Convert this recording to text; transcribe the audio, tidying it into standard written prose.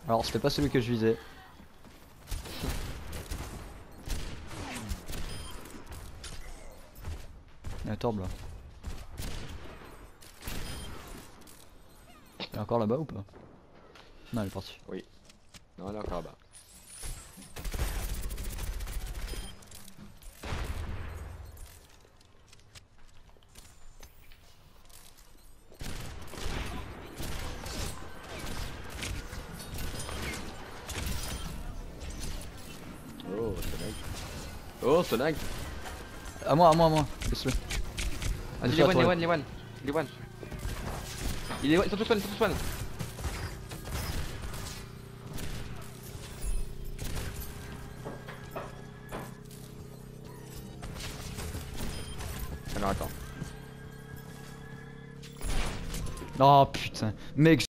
Alors c'était pas celui que je visais. Il y a un torbe là. Il est encore là-bas ou pas? Non, il est parti. Oui. Non, elle est encore là-bas. Oh, c'est lag. Oh, c'est lag. À moi, à moi, à moi. Laisse-le. Vas-y, Laisse-le à toi. les one. Il est one, ils sont tous one, ils sont tous one. Alors attends. Oh putain. Mec,